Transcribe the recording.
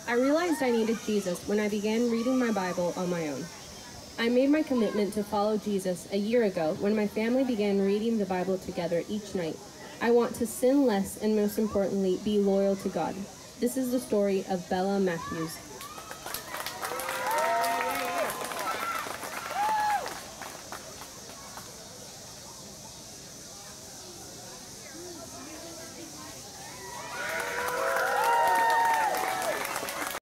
I realized I needed Jesus when I began reading my Bible on my own. I made my commitment to follow Jesus a year ago when my family began reading the Bible together each night. I want to sin less and, most importantly, be loyal to God. This is the story of Bella Matthews.